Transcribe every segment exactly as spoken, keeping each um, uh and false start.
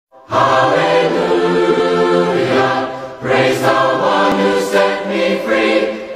Hallelujah, praise the one who set me free.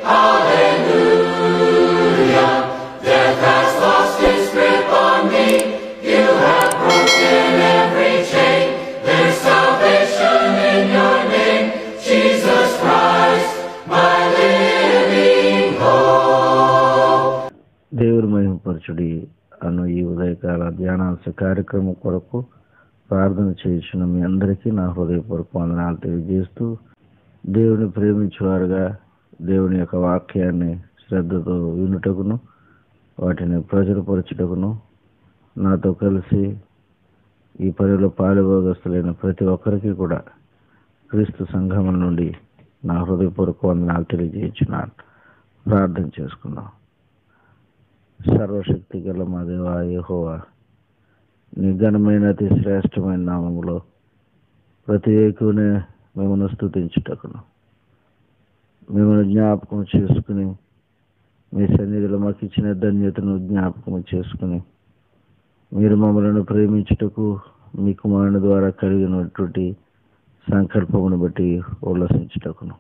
Hallelujah, death has lost its grip on me. You have broken every chain. There's salvation in your name, Jesus Christ, my living hope. దేవుని మహిమపరచుడి అను ఈ ఉదయకాల ధ్యానాంశ కార్యక్రమం కొరకు ప్రార్థన చేయించిన మీ అందరికీ నా హృదయపూర్వక వందనాలు తెలియజేస్తూ, దేవుని ప్రేమించేవారుగా దేవుని యొక్క వాక్యాన్ని శ్రద్ధతో వినుటకును వాటిని ప్రచురపరచుటకును నాతో కలిసి ఈ పనిలో పాలుభాగస్తులైన ప్రతి ఒక్కరికి కూడా క్రీస్తు సంఘం నుండి నా హృదయపూర్వక వందనాలు తెలియజేయించున్నాను. ప్రార్థన చేసుకుందాం. సర్వశక్తి గల మా దేవా యెహోవా, నీ ఘనమైన అతి శ్రేష్టమైన నామములో ప్రతి ఏకునే మిమ్మల్ని స్తుతించుటకును, మిమ్మల్ని జ్ఞాపకం చేసుకుని మీ సన్నిధిలో మాకు ఇచ్చిన ధన్యతను జ్ఞాపకం చేసుకుని మీరు మమ్మల్ని ప్రేమించుటకు మీ కుమారుని ద్వారా కలిగినటువంటి సంకల్పమును బట్టి ఉల్లసించుటకును,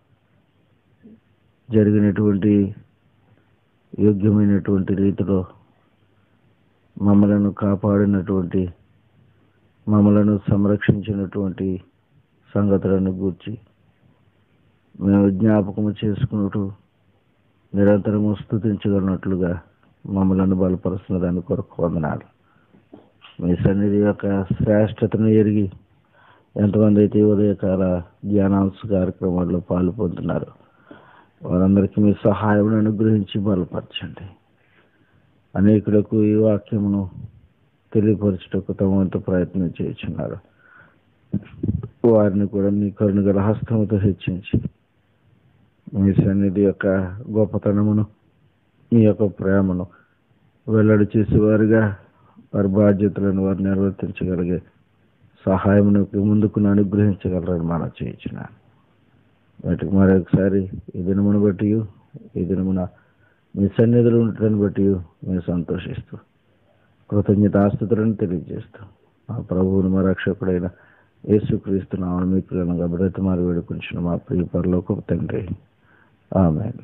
జరిగినటువంటి యోగ్యమైనటువంటి రీతిలో మమ్మలను కాపాడినటువంటి మమ్మలను సంరక్షించినటువంటి సంగతులను గూర్చి మేము జ్ఞాపకము చేసుకున్నట్టు నిరంతరము స్తుతించగలిగినట్లుగా మమ్మలను బలపరుస్తున్న దాని కొరకు వందనాలు. మీ సన్నిధి యొక్క శ్రేష్టతను ఎరిగి ఎంతమంది అయితే ఉదయకాల ధ్యానాంశ కార్యక్రమాల్లో పాలు పొందుతున్నారు వారందరికీ మీ సహాయం అనుగ్రహించి బలపరచండి. అనేకులకు ఈ వాక్యమును తెలియపరచుటకు తమ వంతు ప్రయత్నం చేస్తున్నారు. వారిని కూడా మీ కరుణగల హస్తముతో హెచ్చించి మీ సన్నిధి యొక్క గొప్పతనమును మీ యొక్క ప్రేమను వెల్లడి చేసేవారుగా వారి బాధ్యతలను వారు నిర్వర్తించగలిగే సహాయమును ముందుకు అనుగ్రహించగలరని మనం చేయించున్నాను. వాటికి మరొకసారి ఈ దినమును బట్టి ఈ దినమున మీ సన్నిధిలో ఉండటాన్ని బట్టి మేము సంతోషిస్తూ కృతజ్ఞతాస్తుతులను తెలియజేస్తూ మా ప్రభువును మా రక్షకుడైన యేసుక్రీస్తు నామమున మీకు ఘనంగా బ్రతిమాలి వేడుకొంచున్న మా ప్రియ పరలోకపు తండ్రి, ఆమేన్.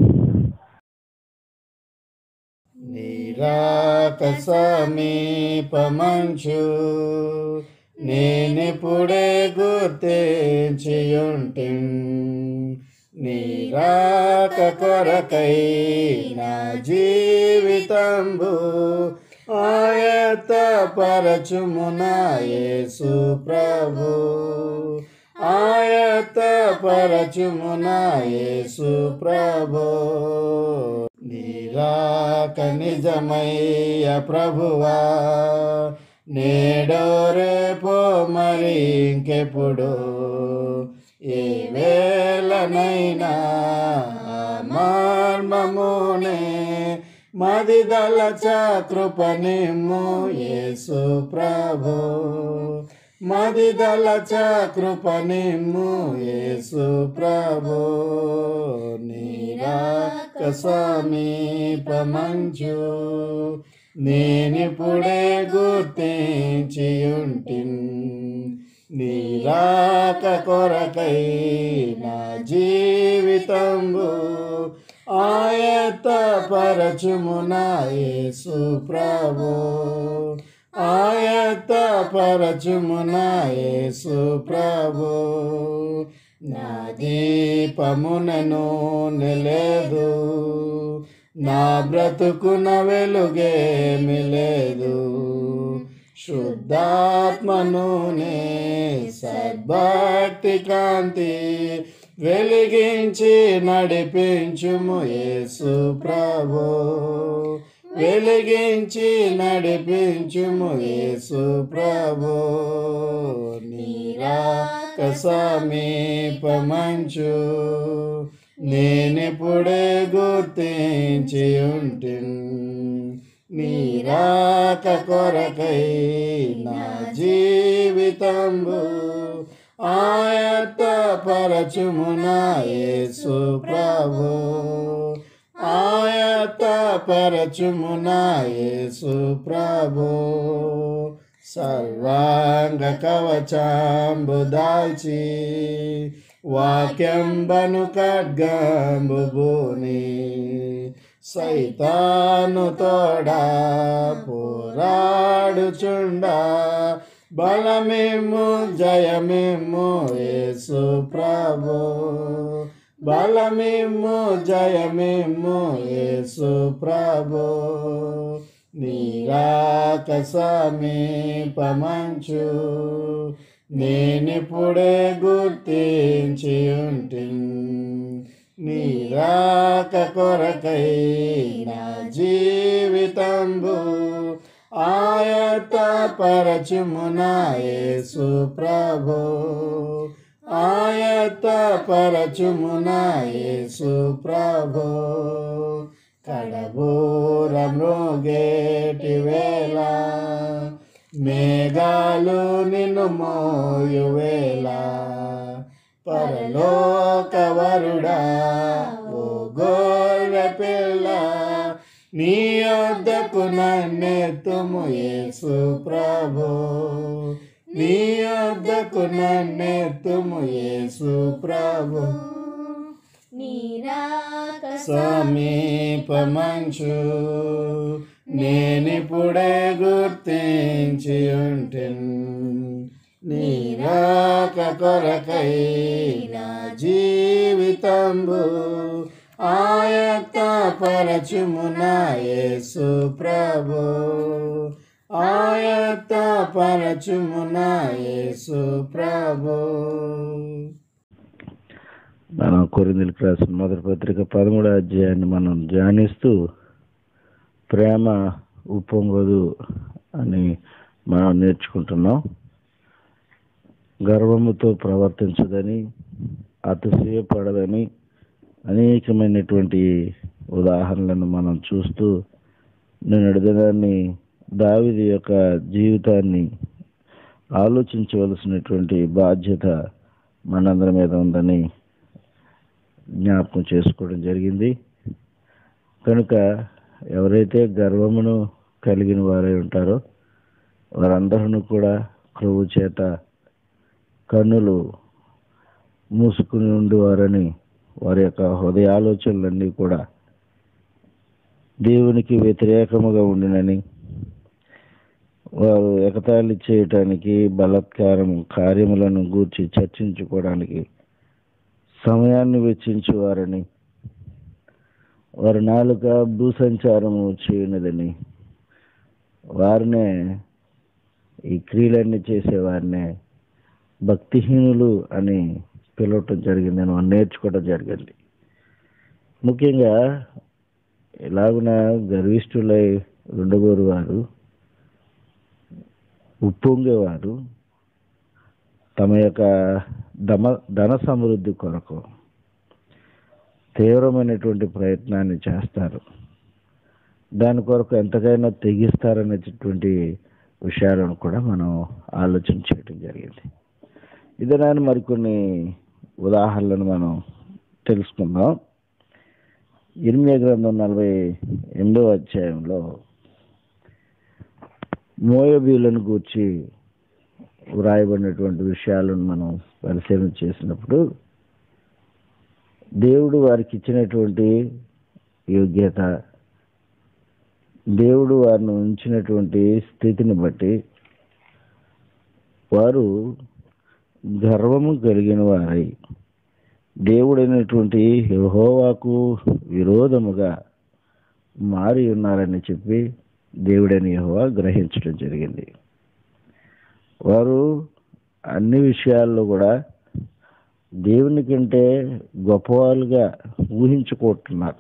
నీరాక సమీపమంచు నేనిప్పుడే గుర్తించియుంటిన్, నీరాక కొరకై నా జీవితంబు ఆయత్త పరచుము నా యేసు ప్రభు, ఆయత్త పరచుము నా యేసు ప్రభు. నీరాక నిజమయ్య ప్రభువా, నేడో రేపో మరి ఇంకెప్పుడు ఏ వేళనైనా మర్మమునే మదిదలచ కృపనిమ్ము యేసు ప్రభు, మదిదలచ కృపనిమ్ము యేసు ప్రభు. నీరాక సమీపమంచు నేనిప్పుడే గుర్తించియుంటిన్, నీరాక కొరకై నా జీవితంబు ఆయత్త పరచుము నా యేసు ప్రభు, ఆయత్త పరచుము నా యేసు ప్రభు. నా దీపమునను నిలేదు, నా బ్రతుకున వెలుగేమి లేదు, శుద్ధాత్మను నే సద్భక్తి కాంతి వెలిగించి నడిపించుము యేసు ప్రభు, వెలిగించి నడిపించుము యేసు ప్రభు. నీరాక సమీపమంచు నేనిప్పుడే గుర్తించియుంటిన్, నీరాక కొరకై నా జీవితంబు ఆయత్త పరచుము నా యేసు ప్రభు, ఆయత్త పరచుము నా యేసు ప్రభు. సర్వాంగ కవచంబు దాల్చి వాక్యంబను ఖడ్గంబు బూని సైతాను తోడా పోరాడుచుండా బలమేమో జయమేమో యేసు ప్రభు బలమేమో జయమేమో యేసు ప్రభు నీరాక సమీపమంచు నేనిప్పుడే గుర్తించి ఉంటిన్ నీరాక కొరకై నా జీవితంబు ఆయత పరచుమునా యేసు ప్రభు ఆయత పరచుమునా యేసు ప్రభు కడబూర మృగేటి వేళ మేఘాలు నిన్ను మోయు వేళ పరలోకవరుడా ఓ గొర్రె పిల్ల నీ యొద్దకు నన్నెత్తుము యేసు ప్రభు నీ యొద్దకు నన్నెత్తుము యేసు ప్రభు సమీపమంచు నేనిప్పుడే గుర్తించి ఉంటిన్ నీరాక కొరకై నా జీవితంబు ఆయత పరచుమునా యేసు ప్రభు ఆయత పరచుమునా యేసు ప్రభు. మనం కొరింథీయులకు రాసిన మొదటి పత్రిక పదమూడో అధ్యాయాన్ని మనం ధ్యానిస్తూ ప్రేమ ఉప్పొంగదు అని మనం నేర్చుకుంటున్నాం. గర్వముతో ప్రవర్తించదని, అతిశయపడదని అనేకమైనటువంటి ఉదాహరణలను మనం చూస్తూ నిన్నటి దినాన్ని దావీదు యొక్క జీవితాన్ని ఆలోచించవలసినటువంటి బాధ్యత మనందరి మీద ఉందని జ్ఞాపకం చేసుకోవడం జరిగింది. కనుక ఎవరైతే గర్వమును కలిగిన వారై ఉంటారో వారందరూ కూడా క్రొవ్వు చేత కన్నులు మూసుకుని ఉండేవారని, వారి యొక్క హృదయ ఆలోచనలన్నీ కూడా దేవునికి వ్యతిరేకముగా ఉండినని, వారు ఎగతాళి చేయటానికి, బలాత్కారం కార్యములను గూర్చి చర్చించుకోవడానికి సమయాన్ని వెచ్చించేవారని, వారి నాలుక భూసంచారము చేయనిదని, వారినే ఈ క్రియలన్నీ చేసేవారినే భక్తిహీనులు అని పిలవటం జరిగింది, నేను నేర్చుకోవడం జరిగింది. ముఖ్యంగా ఇలాగున గర్విష్ఠులై ఉండగోరు వారు, ఉప్పొంగేవారు తమ యొక్క ధమ ధన సమృద్ధి కొరకు తీవ్రమైనటువంటి ప్రయత్నాన్ని చేస్తారు. దాని కొరకు ఎంతకైనా తెగిస్తారనేటటువంటి విషయాలను కూడా మనం ఆలోచన చేయడం జరిగింది. ఇదనాన్ని మరికొన్ని ఉదాహరణలను మనం తెలుసుకుందాం. ఇర్మియా గ్రంథం నలభై ఎనిమిదవ అధ్యాయంలో మోయాబీయులను గూర్చి వ్రాయబడినటువంటి విషయాలను మనం పరిశీలన చేసినప్పుడు దేవుడు వారికి ఇచ్చినటువంటి యోగ్యత, దేవుడు వారిని ఉంచినటువంటి స్థితిని బట్టి వారు గర్వము కలిగిన వారై దేవుడైనటువంటి యెహోవాకు విరోధముగా మారి ఉన్నారని చెప్పి దేవుడైన యెహోవా గ్రహించడం జరిగింది. వారు అన్ని విషయాల్లో కూడా దేవుని కంటే గొప్పవాళ్ళుగా ఊహించుకుంటున్నారు.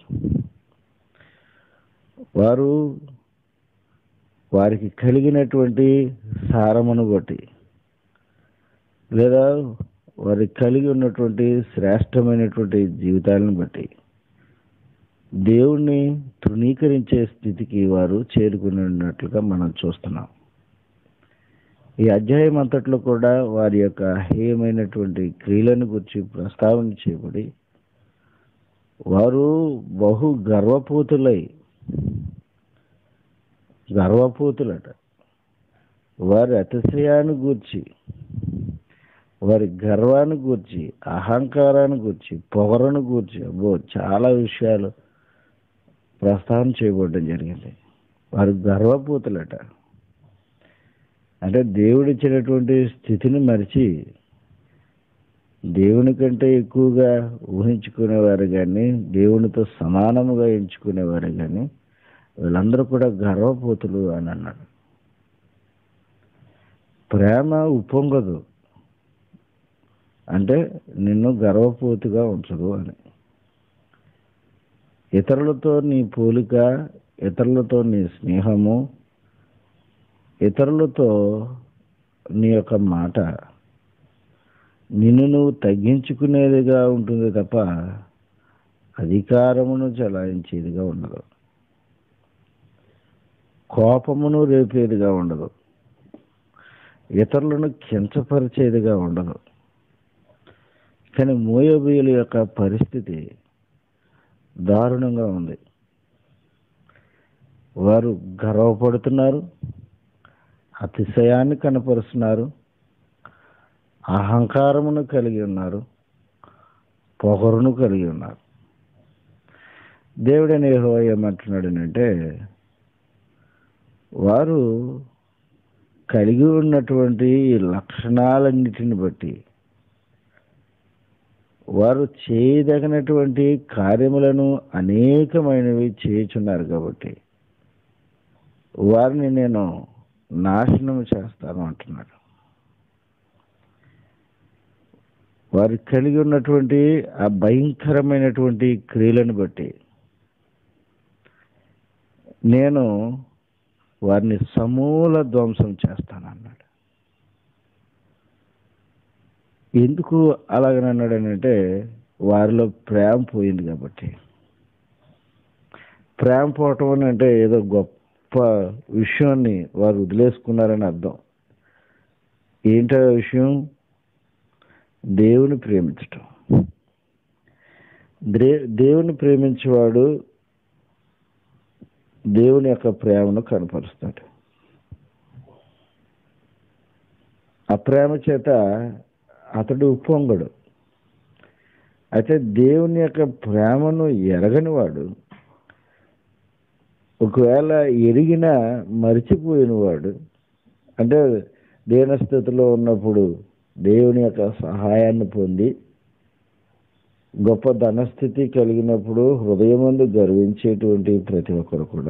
వారు వారికి కలిగినటువంటి సారమును బట్టి లేదా వారికి కలిగి ఉన్నటువంటి శ్రేష్టమైనటువంటి జీవితాలను బట్టి దేవుణ్ణి తృణీకరించే స్థితికి వారు చేరుకుని ఉన్నట్లుగా మనం చూస్తున్నాం. ఈ అధ్యాయం అంతట్లో కూడా వారి యొక్క హేయమైనటువంటి క్రియలను గురించి ప్రస్తావన చేయబడి వారు బహు గర్వపూతులై గర్వపూతులట వారి అతిశయాన్ని గూర్చి, వారి గర్వాన్ని గూర్చి, అహంకారాన్ని గూర్చి, పొగరను గూర్చి అబ్బో చాలా విషయాలు ప్రస్తావన చేయబడడం జరిగింది. వారు గర్వపూతులట. అంటే దేవుడిచ్చినటువంటి స్థితిని మరిచి దేవుని కంటే ఎక్కువగా ఊహించుకునేవారు కానీ, దేవునితో సమానముగా ఎంచుకునేవారు కానీ వీళ్ళందరూ కూడా గర్వపూతులు అని అన్నాడు. ప్రేమ ఉప్పొంగదు అంటే నిన్ను గర్వపూతిగా ఉంచదు అని. ఇతరులతో నీ పోలిక, ఇతరులతో నీ స్నేహము, ఇతరులతో నీ యొక్క మాట నిన్ను నువ్వు తగ్గించుకునేదిగా ఉంటుంది తప్ప అధికారమును చలాయించేదిగా ఉండదు, కోపమును రేపేదిగా ఉండదు, ఇతరులను కించపరిచేదిగా ఉండదు. కానీ మోయాబీయుల యొక్క పరిస్థితి దారుణంగా ఉంది. వారు గర్వపడుతున్నారు, అతిశయాన్ని కనపరుస్తున్నారు, అహంకారమును కలిగి ఉన్నారు, పొగరును కలిగి ఉన్నారు. దేవుడైన యెహోవా ఏమంటున్నాడు అంటే, వారు కలిగి ఉన్నటువంటి లక్షణాలన్నిటిని బట్టి, వారు చేయదగినటువంటి కార్యములను అనేకమైనవి చేయుచున్నారు కాబట్టి వారిని నేను నాశనం చేస్తాను అంటున్నాడు. వారు కలిగి ఉన్నటువంటి ఆ భయంకరమైనటువంటి క్రియలను బట్టి నేను వారిని సమూల ధ్వంసం చేస్తాను అన్నాడు. ఎందుకు అలాగనన్నాడు అంటే వారిలో ప్రేమ పోయింది కాబట్టి. ప్రేమ పోవటం అని అంటే ఏదో గొప్ప విషయాన్ని వారు వదిలేసుకున్నారని అర్థం. ఏంటో విషయం? దేవుని ప్రేమించటం. దే దేవుని ప్రేమించేవాడు దేవుని యొక్క ప్రేమను కనపరుస్తాడు. ఆ ప్రేమ చేత అతడు ఉప్పొంగడు. అయితే దేవుని యొక్క ప్రేమను ఎరగని వాడు, ఒకవేళ ఎరిగినా మరిచిపోయినవాడు, అంటే దీనస్థితిలో ఉన్నప్పుడు దేవుని యొక్క సహాయాన్ని పొంది గొప్ప ధనస్థితి కలిగినప్పుడు హృదయమందు గర్వించేటువంటి ప్రతి ఒక్కరు కూడా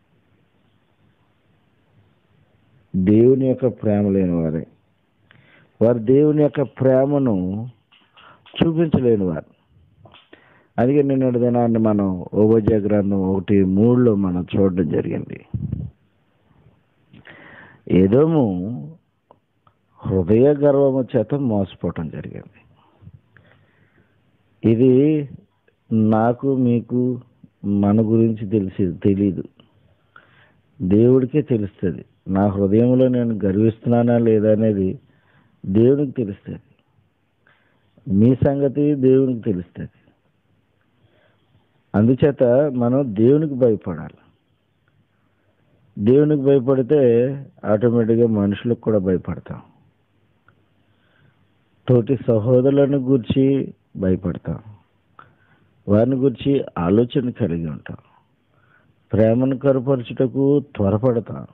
దేవుని యొక్క ప్రేమ లేని వారే. వారు దేవుని యొక్క ప్రేమను చూపించలేని వారు. అందుకే నిన్నటి దినాన్ని మనం ఓబద్య గ్రంథం ఒకటి మూడులో మనం చూడడం జరిగింది. ఎదోము హృదయ గర్వము చేత మోసపోవటం జరిగింది. ఇది నాకు మీకు మన గురించి తెలిసి తెలీదు, దేవుడికే తెలుస్తుంది. నా హృదయంలో నేను గర్విస్తున్నానా లేదా అనేది దేవునికి తెలుస్తుంది. మీ సంగతి దేవునికి తెలుస్తుంది. అందుచేత మనం దేవునికి భయపడాలి. దేవునికి భయపడితే ఆటోమేటిక్గా మనుషులకు కూడా భయపడతాం. తోటి సహోదరులను గురించి భయపడతాం, వారిని గురించి ఆలోచన కలిగి ఉంటాం, ప్రేమను కనపరచుటకు త్వరపడతాం.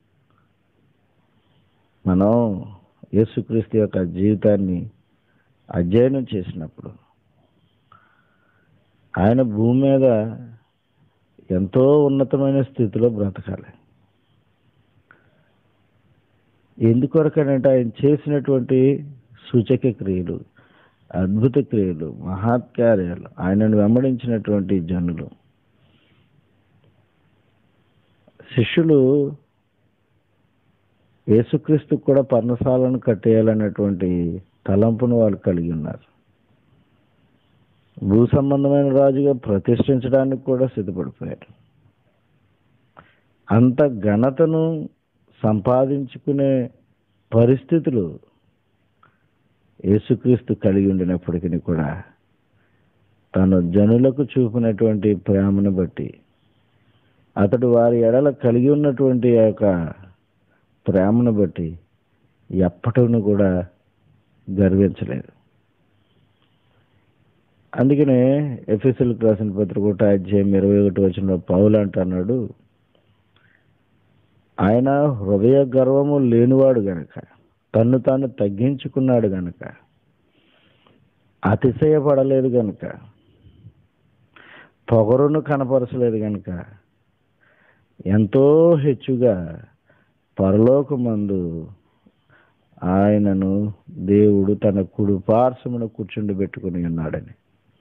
మనం యేసుక్రీస్తు యొక్క జీవితాన్ని అధ్యయనం చేసినప్పుడు ఆయన భూమి మీద ఎంతో ఉన్నతమైన స్థితిలో బ్రతకాలి. ఎందుకొరకనంటే ఆయన చేసినటువంటి సూచక క్రియలు, అద్భుత క్రియలు, మహత్కార్యాలు, ఆయనను వెంబడించినటువంటి జనులు, శిష్యులు యేసుక్రీస్తుకు కూడా పర్ణశాలను కట్టేయాలన్నటువంటి తలంపును వాళ్ళు కలిగి ఉన్నారు. భూ సంబంధమైన రాజుగా ప్రతిష్ఠించడానికి కూడా సిద్ధపడిపోయారు. అంత ఘనతను సంపాదించుకునే పరిస్థితులు యేసుక్రీస్తు కలిగి ఉండినప్పటికీ కూడా తను జనులకు చూపినటువంటి ప్రేమను బట్టి, అతడు వారి ఎడల కలిగి ఉన్నటువంటి ఆ యొక్క ప్రేమను బట్టి ఎప్పటిను కూడా గర్వించలేదు. అందుకనే ఎఫెసీయులకు రాసిన పత్రిక ఒకటో అధ్యాయం ఇరవై ఒకటి వచనంలో పౌలు అంటున్నాడు, ఆయన హృదయ గర్వము లేనివాడు గనక, తన్ను తాను తగ్గించుకున్నాడు గనక, అతిశయపడలేదు గనక, పొగరును కనపరచలేదు గనక, ఎంతో హెచ్చుగా పరలోకమందు ఆయనను దేవుడు తన కుడి పార్శ్వమున కూర్చుండి పెట్టుకుని ఉన్నాడని.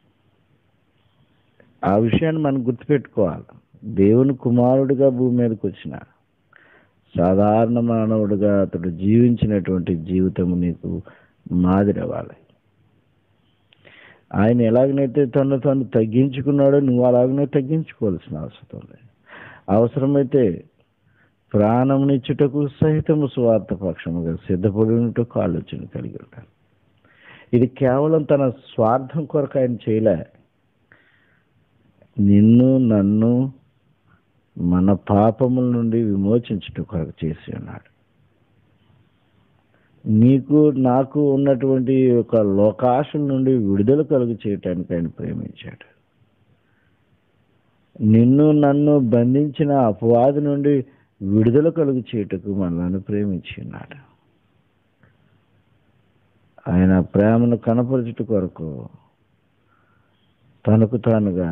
ఆ విషయాన్ని మనం గుర్తుపెట్టుకోవాలి. దేవుని కుమారుడిగా భూమి మీదకి వచ్చిన సాధారణ మానవుడిగా అతడు జీవించినటువంటి జీవితము నీకు మాదిరి అవ్వాలి. ఆయన ఎలాగనైతే తను తను తగ్గించుకున్నాడో నువ్వు అలాగనే తగ్గించుకోవాల్సిన అవసరం లేదు. అవసరమైతే ప్రాణమునిచ్చుటకు సహితము స్వార్థ పక్షముగా సిద్ధపడినట్టు ఆలోచన కలిగి ఉంటారు. ఇది కేవలం తన స్వార్థం కొరకు ఆయన చేయలే, నిన్ను నన్ను మన పాపముల నుండి విమోచించుట కొరకు చేసి ఉన్నాడు. నీకు నాకు ఉన్నటువంటి ఒక లోకాశం నుండి విడుదల కలుగు చేయటానికి ఆయన ప్రేమించాడు. నిన్ను నన్ను బంధించిన అపవాది నుండి విడుదల కలుగు చేయుటకు మనల్ని ప్రేమించి ఉన్నాడు. ఆయన ప్రేమను కనపరచుట కొరకు తనకు తానుగా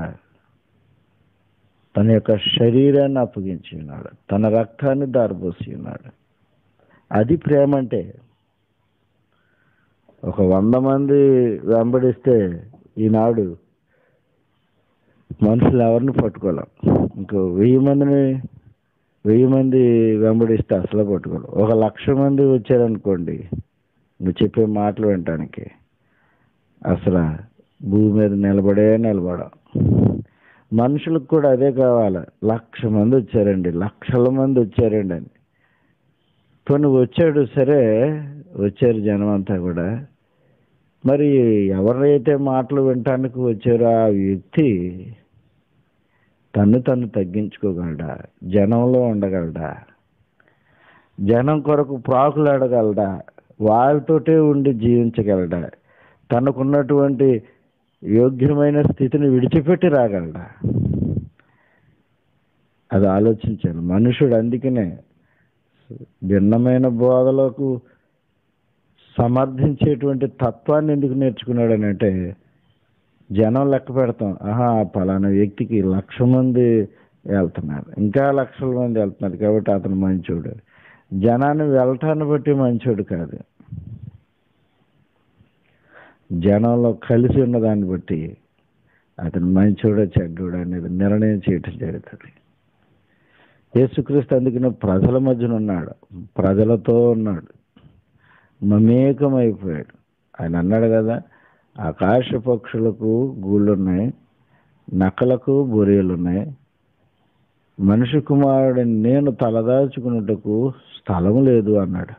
తన యొక్క శరీరాన్ని అప్పగించి ఉన్నాడు, తన రక్తాన్ని దారిపోసి ఉన్నాడు. అది ప్రేమ అంటే. ఒక వంద మంది వెంబడిస్తే ఈనాడు మనుషులు ఎవరిని పట్టుకోలేం. ఇంకో వెయ్యి మందిని వెయ్యి మంది వెంబడిస్తే అసలు పట్టుకోలేం. ఒక లక్ష మంది వచ్చారనుకోండి, నువ్వు చెప్పే మాటలు వినటానికి అసలు భూమి మీద నిలబడే నిలబడం. మనుషులకు కూడా అదే కావాలి. లక్ష మంది వచ్చారండి, లక్షల మంది వచ్చారండి అని. కొన్ని వచ్చాడు, సరే వచ్చారు జనం అంతా కూడా. మరి ఎవరైతే మాటలు వినటానికి వచ్చారో ఆ వ్యక్తి తను తను తగ్గించుకోగలడా? జనంలో ఉండగలడా? జనం కొరకు ప్రాకులాడగలడా? వాళ్ళతోటే ఉండి జీవించగలడా? తనకున్నటువంటి యోగ్యమైన స్థితిని విడిచిపెట్టి రాగలడా? అది ఆలోచించాను మనుషుడు. అందుకనే భిన్నమైన బోధలకు సమర్థించేటువంటి తత్వాన్ని ఎందుకు నేర్చుకున్నాడని అంటే, జనం లెక్క పెడతాం, ఆహా పలానా వ్యక్తికి లక్ష మంది వెళ్తున్నారు, ఇంకా లక్షల మంది వెళ్తున్నారు కాబట్టి అతను మంచోడు. జనాన్ని వెళ్ళటాన్ని బట్టి మంచోడు కాదు, జనంలో కలిసి ఉన్నదాన్ని బట్టి అతను మంచోడా చెడ్డోడా అనేది నిర్ణయం చేయటం జరుగుతుంది. యేసుక్రీస్తు అందుకని ప్రజల మధ్యన ఉన్నాడు, ప్రజలతో ఉన్నాడు, మమేకమైపోయాడు. ఆయన అన్నాడు కదా, ఆకాశ పక్షులకు గూళ్ళున్నాయి, నక్కలకు బొరియలున్నాయి, మనిషి కుమారుడిని నేను తలదాచుకున్నట్టుకు స్థలం లేదు అన్నాడు.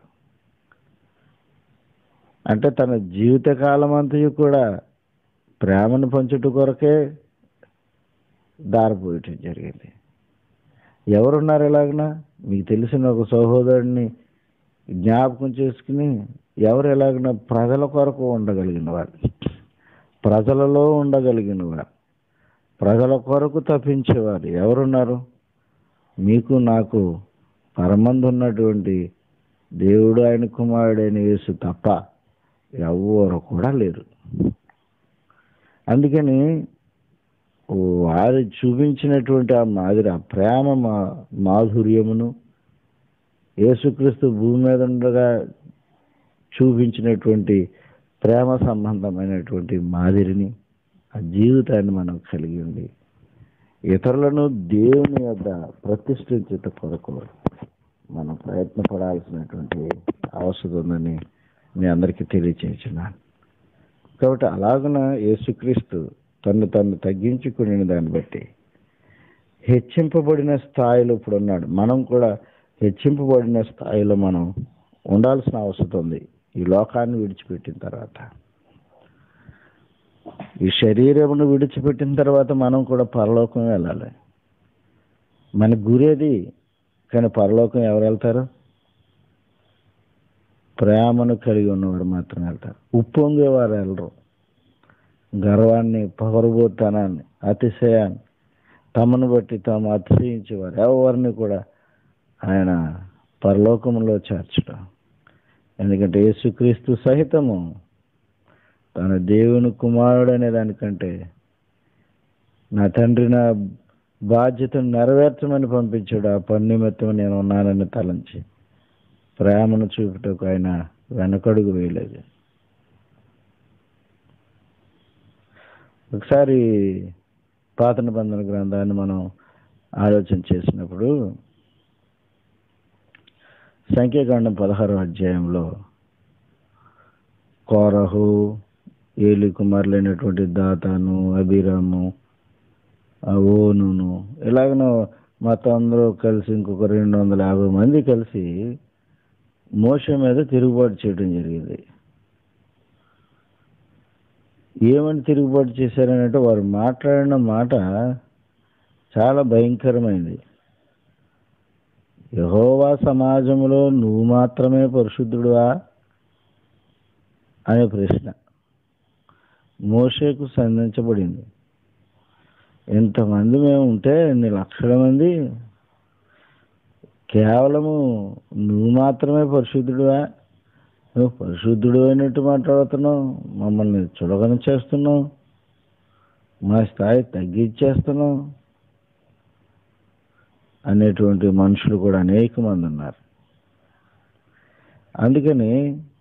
అంటే తన జీవితకాలం అంతయు కూడా ప్రేమను పంచుట కొరకే దారిపోయటం జరిగింది. ఎవరున్నారు ఎలాగనా? మీకు తెలిసిన ఒక సహోదరుడిని జ్ఞాపకం చేసుకుని, ఎవరు ఎలాగనా ప్రజల కొరకు ఉండగలిగిన వారు, ప్రజలలో ఉండగలిగిన వారు, ప్రజల కొరకు తప్పించేవారు ఎవరున్నారు? మీకు నాకు పరమందు ఉన్నటువంటి దేవుడు ఆయన కుమారుడైన యేసు తప్ప ఎవరు కూడా లేరు. అందుకని వారు చూపించినటువంటి ఆ మాదిరి ఆ ప్రేమ మా మాధుర్యమును యేసుక్రీస్తు భూమి మీద ఉండగా చూపించినటువంటి ప్రేమ సంబంధమైనటువంటి మాదిరిని, ఆ జీవితాన్ని మనం కలిగి ఉండి ఇతరులను దేవుని యొద్ద ప్రతిష్ఠించుట కొరకు మనం ప్రయత్నపడాల్సినటువంటి అవసరం ఉందని మీ అందరికీ తెలియచేస్తున్నాను. కాబట్టి అలాగున యేసుక్రీస్తు తను తను తగ్గించుకునే దాన్ని బట్టి హెచ్చింపబడిన స్థాయిలో ఇప్పుడు ఉన్నాడు. మనం కూడా హెచ్చింపబడిన స్థాయిలో మనం ఉండాల్సిన అవసరం ఉంది. ఈ లోకాన్ని విడిచిపెట్టిన తర్వాత, ఈ శరీరమును విడిచిపెట్టిన తర్వాత మనం కూడా పరలోకం వెళ్ళాలి. మన గురేది, కానీ పరలోకం ఎవరు వెళ్తారు? ప్రేమను కలిగి ఉన్నవారు మాత్రం వెళ్తారు. ఉప్పొంగేవారు వెళ్ళరు. గర్వాన్ని, పొగరుబోతనాన్ని, అతిశయాన్ని, తమను బట్టి తాము అతిశయించేవారు ఎవరిని కూడా ఆయన పరలోకంలో చేర్చడం. ఎందుకంటే యేసుక్రీస్తు సహితము తన దేవుని కుమారుడు అనే దానికంటే నా తండ్రి నా బాధ్యతను నెరవేర్చమని పంపించాడు, ఆ పని నిమిత్తం నేను ఉన్నానని తలంచి ప్రేమను చూపుటకు ఆయన వెనకడుగు వేయలేదు. ఒకసారి పాత నిబంధన గ్రంథాన్ని మనం ఆలోచన చేసినప్పుడు సంఖ్యాకాండం పదహారో అధ్యాయంలో కోరహు, ఏలి కుమారులైనటువంటి దాతాను, అబీరాము, ఓనును, ఇలాగనో మొత్తం అందరూ కలిసి ఇంకొక రెండు వందల యాభై మంది కలిసి మోషే మీద తిరుగుబాటు చేయడం జరిగింది. ఏమని తిరుగుబాటు చేశారని అంటే వారు మాట్లాడిన మాట చాలా భయంకరమైంది. యెహోవా సమాజంలో నువ్వు మాత్రమే పరిశుద్ధుడువా అనే ప్రశ్న మోషేకు సంధించబడింది. ఇంతమంది మేము ఉంటే ఎన్ని లక్షల మంది, కేవలము నువ్వు మాత్రమే పరిశుద్ధుడువా? నువ్వు పరిశుద్ధుడు అయినట్టు మాట్లాడుతున్నావు, మమ్మల్ని చులకన చేస్తున్నావు, మా స్థాయి తగ్గించేస్తున్నావు అనేటువంటి మనుషులు కూడా అనేక మంది ఉన్నారు. అందుకని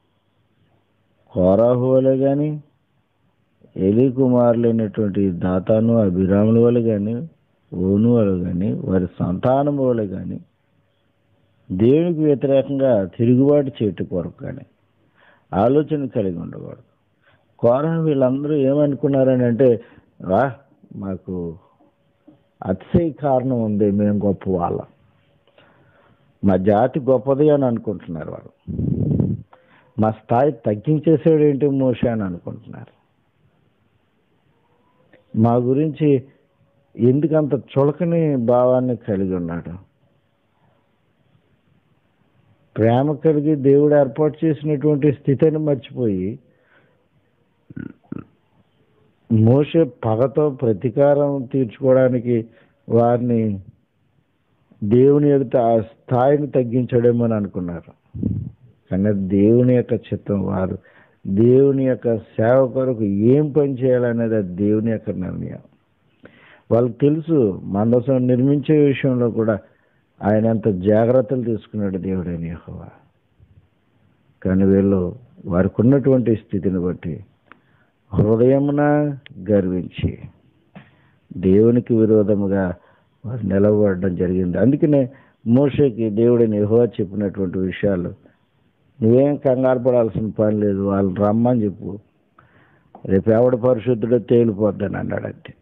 కోరాహు వలె కానీ, ఏలీ కుమారులైనటువంటి దాతాను, అభిరాముల వలె కానీ, ఓను వలె కానీ, వారి సంతానం వలె కానీ దేవునికి వ్యతిరేకంగా తిరుగుబాటు చేయటం కొరకు కానీ ఆలోచన కలిగి ఉండకూడదు. కోరాహు వీళ్ళందరూ ఏమనుకున్నారని అంటే, వా మాకు అతిశయ కారణం ఉంది, మేము గొప్ప వాళ్ళం, మా జాతి గొప్పది అని అనుకుంటున్నారు. వారు మా స్థాయి తగ్గించేసాడు ఏంటి మోషే అని అనుకుంటున్నారు. మా గురించి ఎందుకంత చులకని భావాన్ని కలిగి ఉన్నాడు. ప్రేమ కలిగి దేవుడు ఏర్పాటు చేసినటువంటి స్థితిని మర్చిపోయి మోషే పగతో ప్రతీకారం తీర్చుకోవడానికి వారిని దేవుని ఎదుట ఆ స్థాయిని తగ్గించడేమో అని అనుకున్నారు. కానీ దేవుని యొక్క చిత్తం, వారు దేవుని యొక్క సేవ కొరకు ఏం పని చేయాలనేది అది దేవుని యొక్క నిర్ణయం. వాళ్ళకి తెలుసు మందసం నిర్మించే విషయంలో కూడా ఆయన ఎంత జాగ్రత్తలు తీసుకున్నాడు దేవుడైన యెహోవా. కానీ వీళ్ళు వారికి ఉన్నటువంటి స్థితిని బట్టి హృదయమున గర్వించి దేవునికి విరోధముగా వారు నిలబడడం జరిగింది. అందుకనే మోషేకి దేవుడైన యెహోవా చెప్పినటువంటి విషయాలు, నువ్వేం కంగారు పడాల్సిన పని లేదు, వాళ్ళు రమ్మని చెప్పు, రేపు ఎవడు పరిశుద్ధుడో తేలిపోద్దని అన్నాడు అంతే.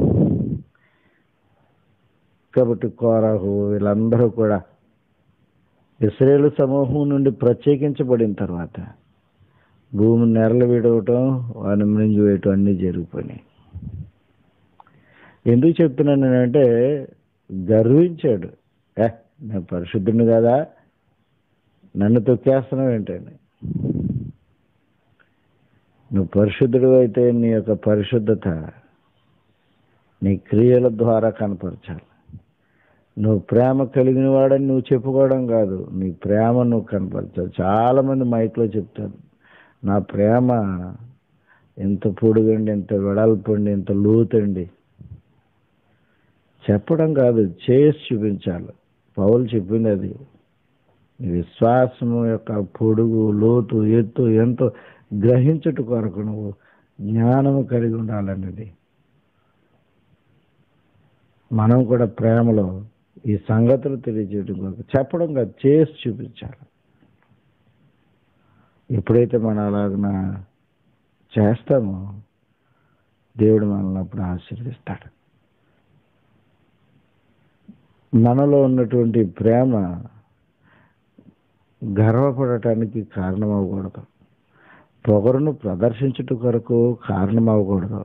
కాబట్టి కోరాహు వీళ్ళందరూ కూడా ఇశ్రాయేలు సమూహం నుండి ప్రత్యేకించబడిన తర్వాత భూమిని నెరలు విడవటం, వారిని మింగివేయటం అన్నీ జరిగిపోయినాయి. ఎందుకు చెప్తున్నాను అంటే, గర్వించాడు. ఏ నేను పరిశుద్ధుని కదా, నన్ను తొక్కేస్తున్నావు ఏంటండి? నువ్వు పరిశుద్ధుడు అయితే నీ యొక్క పరిశుద్ధత నీ క్రియల ద్వారా కనపరచాలి. నువ్వు ప్రేమ కలిగిన వాడని నువ్వు చెప్పుకోవడం కాదు, నీ ప్రేమ నువ్వు కనపరచాలి. చాలామంది మైక్లో చెప్తారు, నా ప్రేమ ఎంత పొడుగండి, ఎంత వెడల్పండి, ఎంత లోతండి. చెప్పడం కాదు, చేసి చూపించాలి. పౌలు చెప్పింది అది. విశ్వాసము యొక్క పొడుగు, లోతు, ఎత్తు ఎంతో గ్రహించుట కొరకు నువ్వు జ్ఞానము కలిగి ఉండాలన్నది. మనం కూడా ప్రేమలో ఈ సంగతులు తెలియజేయడం కొరకు చెప్పడం కాదు, చేసి చూపించాలి. ఎప్పుడైతే మనం అలాగన చేస్తామో దేవుడు మనల్ని అప్పుడు ఆశీర్వదిస్తాడు. మనలో ఉన్నటువంటి ప్రేమ గర్వపడటానికి కారణం అవ్వకూడదు, పొగరును ప్రదర్శించుట కొరకు కారణం అవ్వకూడదు.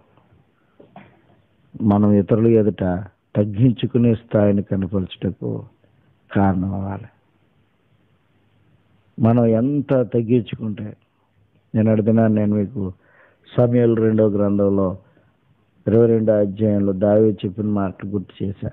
మనం ఇతరులు ఎదుట తగ్గించుకునే స్థాయిని కనపరచుటకు కారణం అవ్వాలి. మనం ఎంత తగ్గించుకుంటే, నేను అడుగుతున్నాను, నేను మీకు సమూయేలు రెండో గ్రంథంలో ఇరవై రెండో అధ్యాయంలో దావీదు చెప్పిన మాటలు గుర్తు చేశా.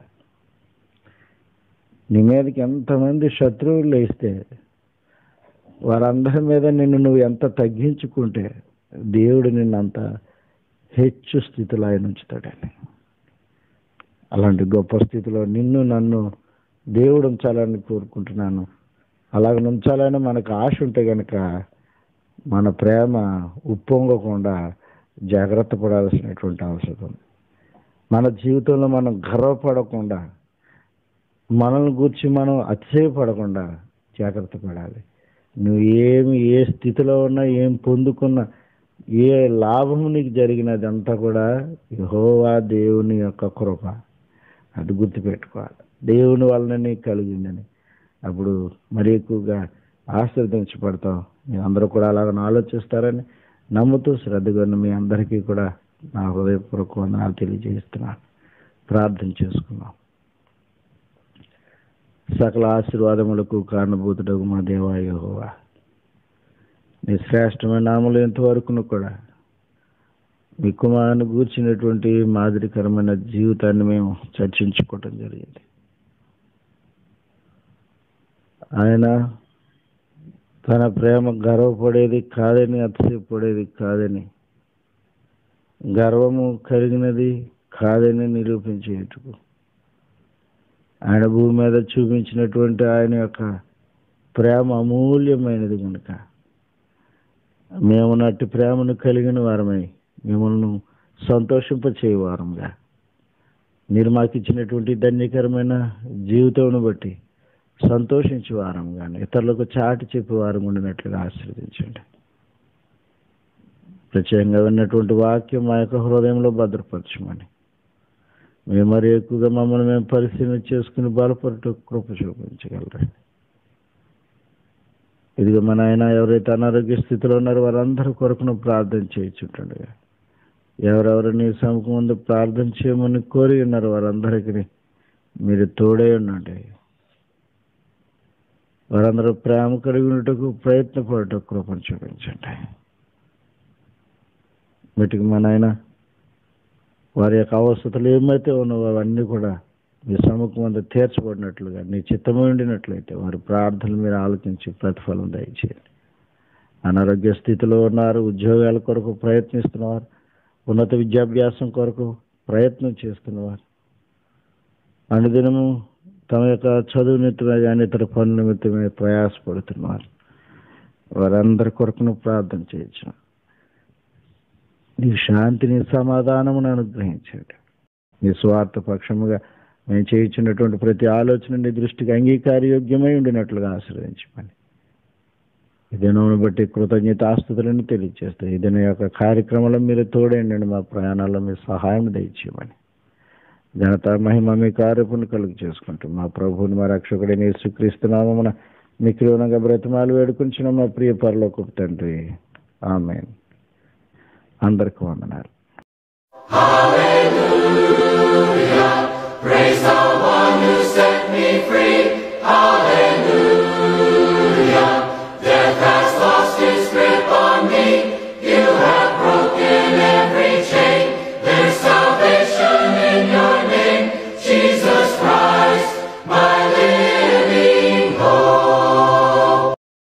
నీ మీదకి ఎంతమంది శత్రువులు లేస్తే వారందరి మీద నిన్ను నువ్వు ఎంత తగ్గించుకుంటే దేవుడు నిన్నంత హెచ్చు స్థితిలో ఆయన ఉంచుతాడని. అలాంటి గొప్ప స్థితిలో నిన్ను నన్ను దేవుడు ఉంచాలని కోరుకుంటున్నాను. అలాగ ఉంచాలని మనకు ఆశ ఉంటే కనుక మన ప్రేమ ఉప్పొంగకుండా జాగ్రత్త పడాల్సినటువంటి అవసరం. మన జీవితంలో మనం గర్వపడకుండా, మనల్ని గురించి మనం అతిశయపడకుండా జాగ్రత్త పడాలి. నువ్వు ఏమి ఏ స్థితిలో ఉన్నా, ఏం పొందుకున్నా, ఏ లాభం నీకు జరిగినదంతా కూడా యెహోవా దేవుని యొక్క కృప. అది గుర్తుపెట్టుకోవాలి. దేవుని వలన నీకు కలిగిందని అప్పుడు మరి ఎక్కువగా ఆశీర్వదించబడతాం. మీ అందరూ కూడా అలాగ ఆలోచిస్తారని నమ్ముతూ శ్రద్ధగా మీ అందరికీ కూడా నా హృదయపూర్వక వందనాలు తెలియజేస్తున్నాను. ప్రార్థన చేసుకున్నాం. సకల ఆశీర్వాదములకు కారణభూతుడగు మా దేవా యెహోవా, నీ శ్రేష్టమైన నామలు ఎంతవరకును కూడా మీ కుమారుని గూర్చినటువంటి మాదిరికరమైన జీవితాన్ని మేము చర్చించుకోవటం జరిగింది. ఆయన తన ప్రేమ గర్వపడేది కాదని, అతిశయపడేది కాదని, గర్వము కలిగినది కాదని నిరూపించేందుకు ఆయన భూమి మీద చూపించినటువంటి ఆయన యొక్క ప్రేమ అమూల్యమైనది కనుక మేము నట్టి ప్రేమను కలిగిన వారమై మిమ్మల్ని సంతోషింపచేయవారంగా, మీరు మాకు ఇచ్చినటువంటి ధన్యకరమైన జీవితం బట్టి సంతోషించే వారం కానీ ఇతరులకు చాటి చెప్పే వారం ఉండినట్లుగా ఆశీర్వదించండి. ప్రత్యేకంగా విన్నటువంటి వాక్యం మా యొక్క హృదయంలో భద్రపరచమని, మేము మరి ఎక్కువగా మమ్మల్ని మేము పరిశీలన చేసుకుని బలపడటం కృప చూపించగలరు. ఇదిగో మన ఆయన ఎవరైతే అనారోగ్య స్థితిలో ఉన్నారో వారందరి కొరకును ప్రార్థన చేయించుంటుండగా, ఎవరెవరు నీ సముఖం ముందు ప్రార్థన చేయమని కోరి ఉన్నారు వారందరికీ మీరు తోడే ఉండండి. వారందరూ ప్రేమ కలిగి ఉండటకు ప్రయత్నపడటం కృపను చూపించండి. వీటికి మన ఆయన వారి యొక్క అవసరతలు ఏమైతే ఉన్నావో అవన్నీ కూడా మీ సముఖం ముందు తీర్చబడినట్లుగా నీ చిత్తము ఉండినట్లయితే వారి ప్రార్థనలు మీరు ఆలోచించి ప్రతిఫలం దయచేయండి. అనారోగ్య స్థితిలో ఉన్నారు, ఉద్యోగాల కొరకు ప్రయత్నిస్తున్నవారు, ఉన్నత విద్యాభ్యాసం కొరకు ప్రయత్నం చేస్తున్నవారు, అనుదినము తమ యొక్క చదువు నిమిత్తమే కానీ ఇతర పనుల నిమిత్తమే ప్రయాసపడుతున్నారు, వారందరి కొరకును ప్రార్థన చేయొచ్చు. నీ శాంతిని సమాధానమును అనుగ్రహించండి. నీ స్వార్థ పక్షముగా మేము చేయించినటువంటి ప్రతి ఆలోచన నీ దృష్టికి అంగీకారయోగ్యమై ఉండినట్లుగా ఆశీర్వదించమని ఈ దినమును బట్టి కృతజ్ఞతాస్తుతులను తెలియజేస్తాయి. ఈ దిన యొక్క కార్యక్రమంలో మీరు తోడేయండి. మా ప్రయాణాల్లో మీ సహాయం దయచేయమని ఘనత మహిమ మీ కార్యపుని కలుగు చేసుకుంటూ మా ప్రభువుని మా రక్షకుడిని యేసుక్రీస్తునామమున మీ క్రూరంగా బ్రతిమాలు వేడుకుంటున్న మా ప్రియ పరలోకపు తండ్రి, ఆమేన్. అందరికీ వందనాలు. Hallelujah, praise the one who set me free. Hallelujah.